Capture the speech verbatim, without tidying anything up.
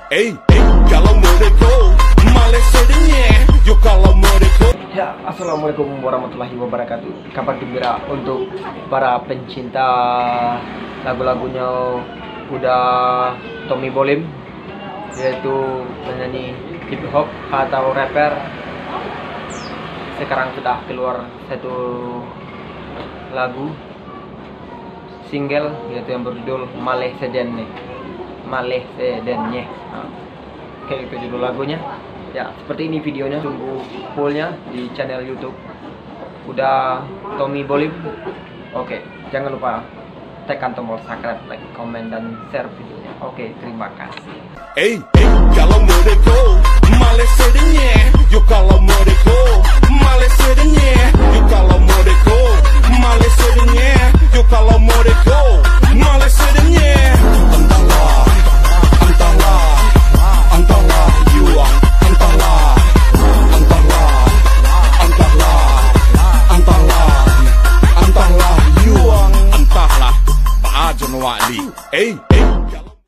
Hey, hey, kalau mereka Malaysia yuk kalau mereka. Ya, assalamualaikum warahmatullahi wabarakatuh. Kabar gembira untuk para pencinta lagu-lagunya udah Tommy Bolim, yaitu penyanyi hip hop atau rapper. Sekarang sudah keluar satu lagu single, yaitu yang berjudul Maleh Sedenye. Maleh Sedenye. Nah, oke, itu judul lagunya. Ya, seperti ini videonya. Tunggu fullnya di channel YouTube udah Tommy Bolim. Oke, jangan lupa tekan tombol subscribe, like, komen, dan share videonya. Oke, terima kasih. Hey, hey, kalau mereka Malaysia yuk kalau mereka Malaysia yuk kalau mereka Malaysia yuk kalau mereka Malaysia. Entahlah, entahlah, entahlah, yuang, entahlah, entahlah, entahlah, entahlah, entahlah, yuang, entahlah, Pak Jonwali. Hey, hey, kalau